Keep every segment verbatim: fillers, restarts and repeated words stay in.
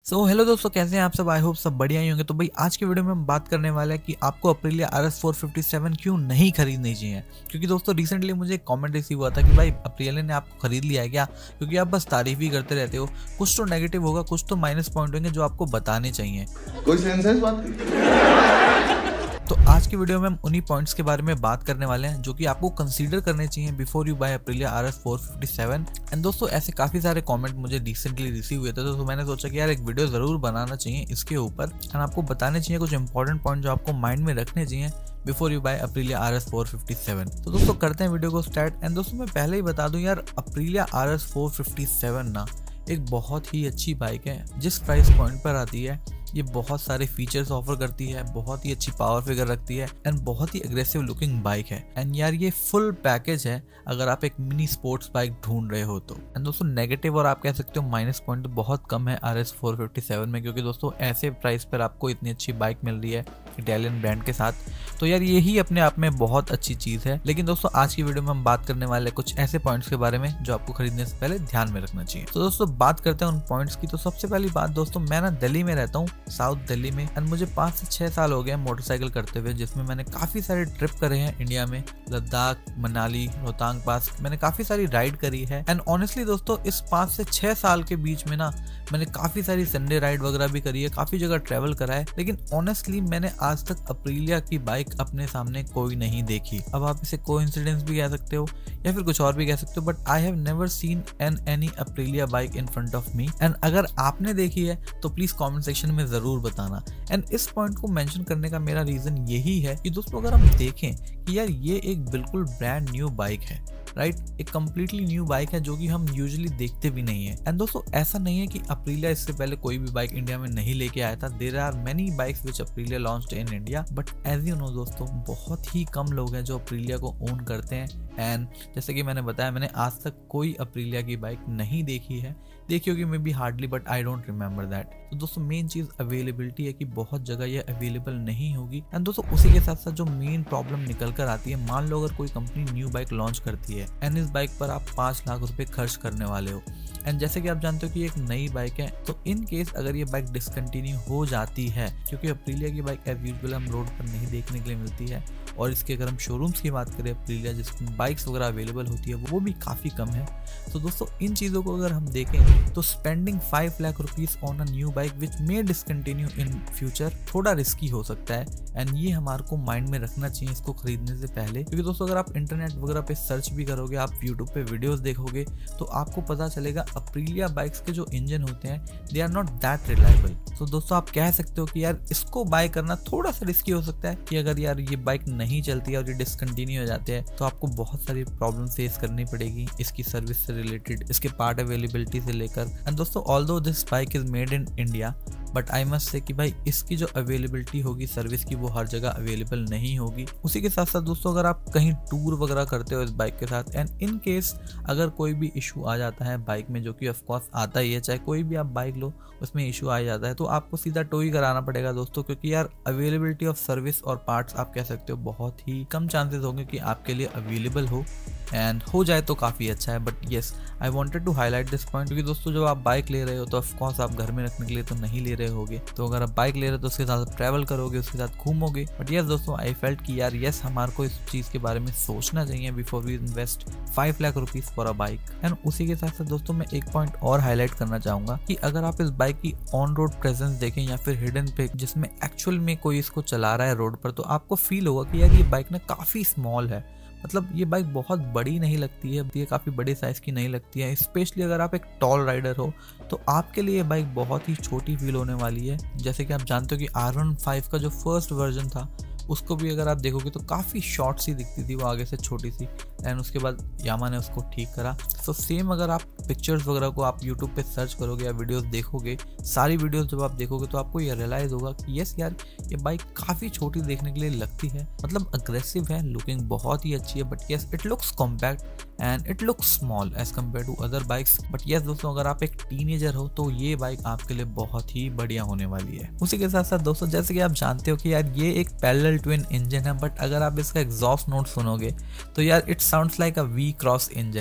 So hello दोस्तों, कैसे हैं आप सब। आई होप सब बढ़िया ही होंगे। तो भाई आज की वीडियो में हम बात करने वाले हैं कि आपको Aprilia R S four fifty seven क्यों नहीं खरीदनी चाहिए। क्योंकि दोस्तों रिसेंटली मुझे एक कमेंट रिसीव हुआ था कि भाई अप्रिलिया ने आपको खरीद लिया है क्या, क्योंकि आप बस तारीफ ही करते रहते हो। कुछ तो नेगेटिव होगा, कुछ तो माइनस पॉइंट होंगे जो आपको बताने चाहिए। कोई सेंस है इस बात की? तो आज की वीडियो में हम उन्हीं पॉइंट्स के बारे में बात करने वाले हैं जो कि आपको कंसीडर करने चाहिए before you buy Aprilia R S four fifty seven. And दोस्तों ऐसे काफी सारे कमेंट मुझे रिसेंटली रिसीव हुए थे, तो, तो मैंने सोचा कि यार एक वीडियो जरूर बनाना चाहिए इसके ऊपर एंड आपको बताने चाहिए कुछ इंपॉर्टेंट पॉइंट जो आपको माइंड में रखने चाहिए before you buy Aprilia R S four fifty seven. तो दोस्तों करते हैं वीडियो को स्टार्ट। एंड दोस्तों मैं पहले ही बता दूं यार, Aprilia R S four fifty seven ना एक बहुत ही अच्छी बाइक है। जिस प्राइस पॉइंट पर आती है ये बहुत सारे फीचर्स ऑफर करती है, बहुत ही अच्छी पावर फिगर रखती है एंड बहुत ही एग्रेसिव लुकिंग बाइक है। एंड यार ये फुल पैकेज है अगर आप एक मिनी स्पोर्ट्स बाइक ढूंढ रहे हो तो। एंड दोस्तों नेगेटिव और आप कह सकते हो माइनस पॉइंट तो बहुत कम है R S four fifty seven में, क्योंकि दोस्तों ऐसे प्राइस पर आपको इतनी अच्छी बाइक मिल रही है इटालियन ब्रांड के साथ, तो यार यही अपने आप में बहुत अच्छी चीज है। लेकिन दोस्तों आज की वीडियो में हम बात करने वाले कुछ ऐसे पॉइंट्स के बारे में जो आपको खरीदने से पहले ध्यान में रखना चाहिए। तो दोस्तों बात करते हैं उन पॉइंट्स की। तो सबसे पहली बात दोस्तों, मैं ना दिल्ली में रहता हूँ, साउथ दिल्ली में, एंड मुझे पाँच से छह साल हो गए मोटरसाइकिल करते हुए, जिसमें मैंने काफी सारे ट्रिप करे हैं इंडिया में, लद्दाख, मनाली, रोहतांग पास, मैंने काफी सारी राइड करी है। एंड ऑनेस्टली दोस्तों इस पाँच से छह साल के बीच में ना मैंने काफी सारी संडे राइड वगैरह भी करी है, काफी जगह ट्रेवल करा है, लेकिन ऑनेस्टली मैंने आज तक अप्रिलिया की बाइक अपने सामने कोई नहीं देखी। अब आप इसे कोइंसिडेंस भी कह सकते हो या फिर कुछ और भी कह सकते हो, but I have never seen an any Aprilia bike in front of me. And अगर आपने देखी है तो प्लीज कमेंट सेक्शन में जरूर बताना। एंड इस पॉइंट को मेंशन करने का मेरा रीजन यही है कि दोस्तों अगर हम देखें कि यार ये एक बिल्कुल ब्रांड न्यू बाइक है, राइट right? एक कम्प्लीटली न्यू बाइक है जो कि हम यूजुअली देखते भी नहीं है। एंड दोस्तों ऐसा नहीं है कि अप्रिलिया इससे पहले कोई भी बाइक इंडिया में नहीं लेके आया था। There are many bikes which Aprilia launched in India, but as you know दोस्तों बहुत ही कम लोग हैं जो अप्रिलिया को ओन करते हैं। एंड जैसे कि मैंने बताया, मैंने आज तक कोई अप्रिलिया की बाइक नहीं देखी है, देखी होगी maybe hardly, but I don't remember that. तो दोस्तों मेन चीज अवेलेबिलिटी है कि बहुत जगह ये अवेलेबल नहीं होगी। एंड दोस्तों उसी के साथ साथ जो मेन प्रॉब्लम निकल कर आती है, मान लो अगर कोई कंपनी न्यू बाइक लॉन्च करती है एंड इस बाइक पर आप पांच लाख रुपए खर्च करने वाले हो, एंड जैसे कि आप जानते हो कि एक नई बाइक है, तो इन केस अगर ये बाइक डिसकंटिन्यू हो जाती है, क्योंकि अप्रिलिया की बाइक एज यूजुअल हम रोड पर नहीं देखने के लिए मिलती है, और इसके अगर हम शोरूम्स की बात करें अप्रिलिया जिसमें बाइक्स वगैरह अवेलेबल होती है वो भी काफ़ी कम है। तो दोस्तों इन चीज़ों को अगर हम देखें तो spending five lakh rupees on a new bike which may discontinue in future थोड़ा रिस्की हो सकता है। एंड ये हमारे को माइंड में रखना चाहिए इसको खरीदने से पहले, क्योंकि दोस्तों अगर आप इंटरनेट वगैरह पे सर्च भी करोगे, आप यूट्यूब पे वीडियोस देखोगे, तो आपको पता चलेगा अप्रिलिया बाइक्स के जो इंजन होते हैं they are not that reliable. तो दोस्तों आप कह सकते हो कि यार इसको बाय करना थोड़ा सा रिस्की हो सकता है कि अगर यार ये बाइक नहीं चलती है और ये डिसकंटिन्यू हो जाते हैं तो आपको बहुत सारी प्रॉब्लम फेस करनी पड़ेगी इसकी सर्विस से रिलेटेड, इसके पार्ट अवेलेबिलिटी से लेकर। एंड दोस्तों although this bike is made in India, but I must say कि भाई इसकी जो अवेलेबिलिटी होगी सर्विस की वो हर जगह अवेलेबल नहीं होगी। उसी के साथ साथ दोस्तों अगर आप कहीं टूर वगैरह करते हो इस बाइक के साथ, एंड इन केस अगर कोई भी इशू आ जाता है बाइक में, जो कि ऑफ कोर्स आता ही है, चाहे कोई भी आप बाइक लो उसमें इशू आ जाता है, तो आपको सीधा टो ही कराना पड़ेगा दोस्तों, क्योंकि यार अवेलेबिलिटी ऑफ सर्विस और पार्ट्स आप कह सकते हो बहुत ही कम चांसेस होंगे कि आपके लिए अवेलेबल हो। एंड हो जाए तो काफ़ी अच्छा है, but yes I wanted to highlight this point, क्योंकि दोस्तों जब आप बाइक ले रहे हो तो ऑफ कोर्स आप घर में रखने के लिए तो नहीं ले रहे होगे, तो अगर आप बाइक ले रहे हो तो उसके साथ ट्रैवल करोगे, उसके साथ घूमोगे। बट यस दोस्तों आई फेल्ट कि यार यस हमारे को इस चीज़ के बारे में सोचना चाहिए before we invest five lakh rupees for a bike. And उसी के साथ साथ दोस्तों मैं एक पॉइंट और हाईलाइट करना चाहूँगा कि अगर आप इस बाइक की ऑन रोड प्रेजेंस देखें या फिर हिडन पे जिसमें एक्चुअल में कोई इसको चला रहा है रोड पर, तो आपको फील होगा कि यार ये बाइक ना काफ़ी स्मॉल है। मतलब ये बाइक बहुत बड़ी नहीं लगती है, ये काफ़ी बड़े साइज़ की नहीं लगती है, स्पेशली अगर आप एक टॉल राइडर हो तो आपके लिए ये बाइक बहुत ही छोटी फील होने वाली है। जैसे कि आप जानते हो कि आर वन फाइव का जो फर्स्ट वर्जन था उसको भी अगर आप देखोगे तो काफ़ी शॉर्ट सी दिखती थी वो, आगे से छोटी सी, एंड उसके बाद यामा ने उसको ठीक करा। सो so, सेम अगर आप पिक्चर्स वगैरह को आप यूट्यूब पे सर्च करोगे या वीडियोस देखोगे, सारी वीडियोस जब आप देखोगे तो आपको ये रियलाइज़ होगा कि यस यार ये बाइक काफ़ी छोटी देखने के लिए लगती है, मतलब अग्रेसिव है, लुकिंग बहुत ही अच्छी है, but yes it looks compact and it looks small as compare to other bikes. But yes दोस्तों अगर आप एक टीनेजर हो तो ये बाइक आपके लिए बहुत ही बढ़िया होने वाली है। उसी के साथ साथ दोस्तों जैसे कि आप जानते हो कि यार ये एक पैरेलल ट्विन इंजन है, बट अगर आप इसका एग्जॉस्ट नोट सुनोगे तो यार it sounds like a V cross engine,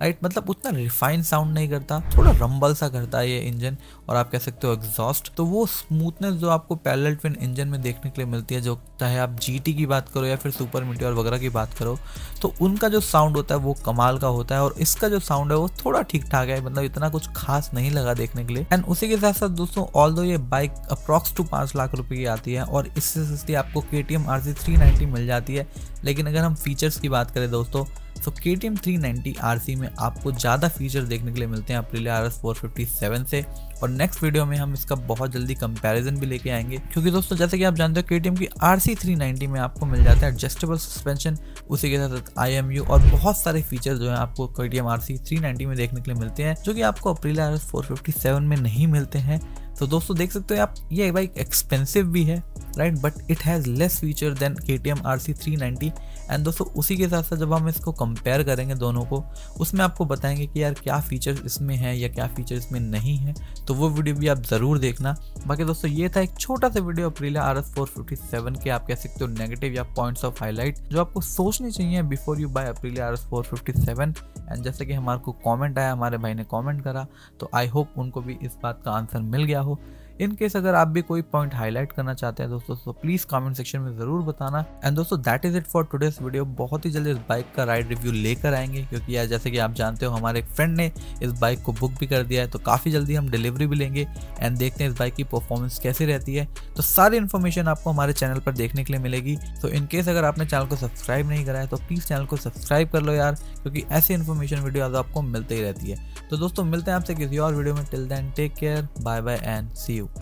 right, मतलब उतना रिफाइन साउंड नहीं करता, थोड़ा रंबल सा करता है ये इंजन, और आप कह सकते हो एग्जॉस्ट। तो वो स्मूथनेस जो आपको पैरेलल ट्विन इंजन में देखने के लिए मिलती है, जो चाहे आप जीटी की बात करो या फिर सुपर मीटियोर वगैरह की बात करो, तो उनका जो साउंड होता है वो कमाल का होता है, और इसका जो साउंड है वो थोड़ा ठीक ठाक है, मतलब इतना कुछ खास नहीं लगा देखने के लिए। एंड उसी के साथ साथ दोस्तों, ऑल्दो ये बाइक अप्रॉक्स टू पाँच लाख रुपए की आती है और इससे सस्ती आपको K T M R C three ninety मिल जाती है। लेकिन अगर हम फीचर्स की बात करें दोस्तों, तो K T M three ninety R C में आपको ज़्यादा फीचर देखने के लिए मिलते हैं Aprilia R S four fifty seven से, और नेक्स्ट वीडियो में हम इसका बहुत जल्दी कंपैरिजन भी लेके आएंगे। क्योंकि दोस्तों जैसे कि आप जानते हो, के टी एम की आर सी थ्री नाइंटी में आपको मिल जाता है एडजस्टेबल सस्पेंशन, उसी के साथ आई एम यू और बहुत सारे फीचर जो है आपको K T M R C three ninety में देखने के लिए मिलते हैं, जो कि आपको Aprilia R S four fifty seven में नहीं मिलते हैं। तो दोस्तों देख सकते हो आप, ये बाइक एक्सपेंसिव भी है, right, but it has less feature than K T M R C three ninety. And दोस्तों उसी के साथ साथ जब हम इसको कंपेयर करेंगे दोनों को, उसमें आपको बताएंगे कि यार क्या फीचर्स इसमें है या क्या फीचर इसमें नहीं है, तो वो वीडियो भी आप ज़रूर देखना। बाकी दोस्तों ये था एक छोटा सा video Aprilia R S four fifty seven के, आप कह सकते हो नेगेटिव या पॉइंट्स ऑफ हाईलाइट जो आपको सोचनी चाहिए before you buy Aprilia R S four fifty seven. And जैसे कि हमारे को कॉमेंट आया, हमारे भाई ने कॉमेंट करा, तो आई होप उनको भी इस बात का आंसर मिल गया हो। इन केस अगर आप भी कोई पॉइंट हाईलाइट करना चाहते हैं दोस्तों, तो प्लीज कमेंट सेक्शन में जरूर बताना। एंड दोस्तों that is it for today's video. बहुत ही जल्दी इस बाइक का राइड रिव्यू लेकर आएंगे, क्योंकि यार जैसे कि आप जानते हो हमारे एक फ्रेंड ने इस बाइक को बुक भी कर दिया है, तो काफ़ी जल्दी हम डिलीवरी भी लेंगे एंड देखते हैं इस बाइक की परफॉर्मेंस कैसी रहती है। तो सारी इन्फॉर्मेशन आपको हमारे चैनल पर देखने के लिए मिलेगी। तो इन केस अगर आपने चैनल को सब्सक्राइब नहीं करा है, तो प्लीज़ चैनल को सब्सक्राइब कर लो यार, क्योंकि ऐसी इन्फॉर्मेशन वीडियो आपको मिलती ही रहती है। तो दोस्तों मिलते हैं आपसे किसी और वीडियो में। Till then take care, bye bye and see you.